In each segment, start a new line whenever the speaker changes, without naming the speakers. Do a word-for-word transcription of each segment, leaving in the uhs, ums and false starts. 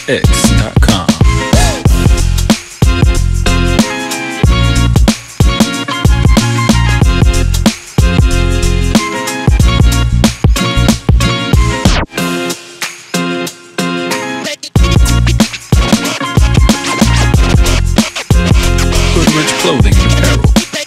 X dot com. Hoodrich Clothing and Apparel.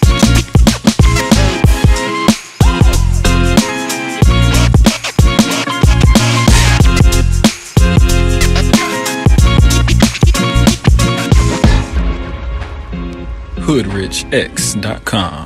Hoodrich X dot com.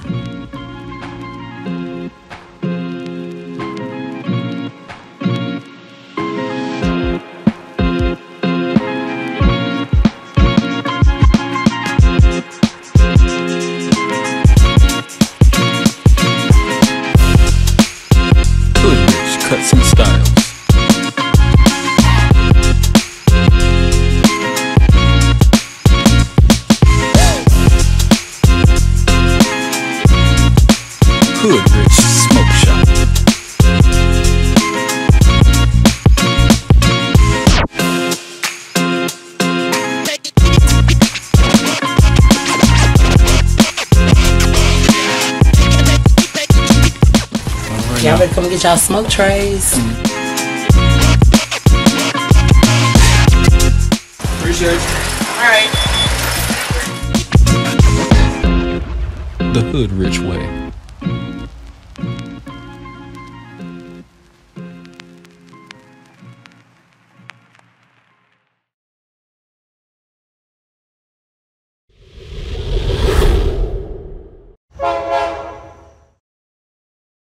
Hoodrich Cuts and Styles. Hoodrich Smoke Shop.
Y'all better come get y'all smoke trays.
Mm.
Appreciate you.
Alright.
The Hoodrich Way.